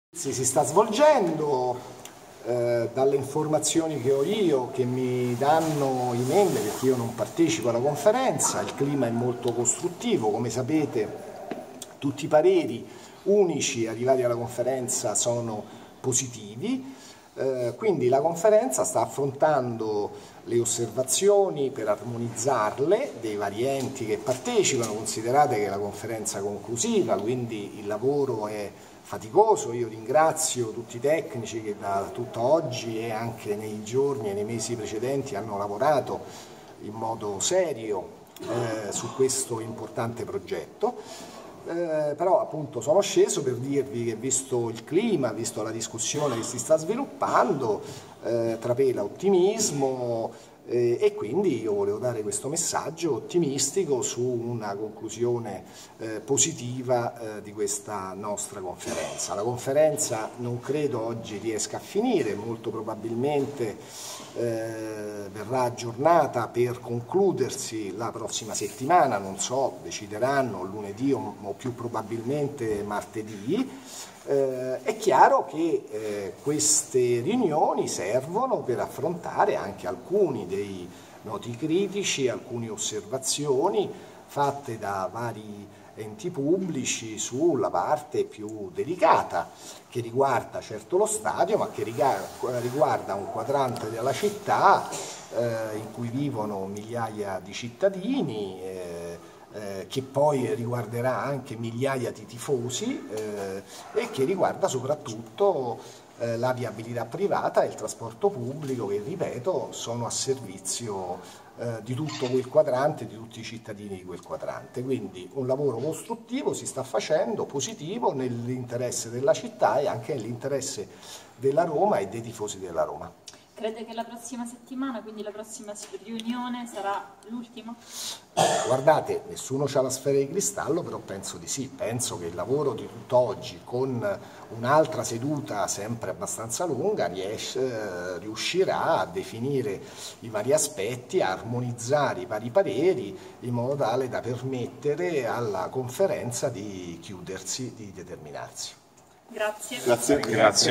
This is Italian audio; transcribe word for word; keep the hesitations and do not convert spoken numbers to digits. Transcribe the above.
Si, si sta svolgendo, eh, dalle informazioni che ho io, che mi danno i membri, perché io non partecipo alla conferenza, il clima è molto costruttivo, come sapete tutti i pareri unici arrivati alla conferenza sono positivi, eh, quindi la conferenza sta affrontando le osservazioni per armonizzarle dei vari enti che partecipano. Considerate che è la conferenza conclusiva, quindi il lavoro è faticoso. Io ringrazio tutti i tecnici che da tutto oggi e anche nei giorni e nei mesi precedenti hanno lavorato in modo serio eh, su questo importante progetto. Eh, però appunto sono sceso per dirvi che, visto il clima, visto la discussione che si sta sviluppando, eh, trapela ottimismo, eh, e quindi io volevo dare questo messaggio ottimistico su una conclusione eh, positiva eh, di questa nostra conferenza. La conferenza non credo oggi riesca a finire, molto probabilmente eh, verrà aggiornata per concludersi la prossima settimana, non so, decideranno lunedì o, o più probabilmente martedì. Eh, è chiaro che eh, queste riunioni servono per affrontare anche alcuni dei noti critici, alcune osservazioni fatte da vari enti pubblici sulla parte più delicata, che riguarda certo lo stadio, ma che riguarda un quadrante della città eh, in cui vivono migliaia di cittadini, eh, Eh, che poi riguarderà anche migliaia di tifosi eh, e che riguarda soprattutto eh, la viabilità privata e il trasporto pubblico, che ripeto sono a servizio eh, di tutto quel quadrante, di tutti i cittadini di quel quadrante. Quindi un lavoro costruttivo si sta facendo, positivo, nell'interesse della città e anche nell'interesse della Roma e dei tifosi della Roma. Crede che la prossima settimana, quindi la prossima riunione, sarà l'ultima? Guardate, nessuno ha la sfera di cristallo, però penso di sì. Penso che il lavoro di tutt'oggi, con un'altra seduta sempre abbastanza lunga, riesce, riuscirà a definire i vari aspetti, a armonizzare i vari pareri, in modo tale da permettere alla conferenza di chiudersi, di determinarsi. Grazie. Grazie. Grazie.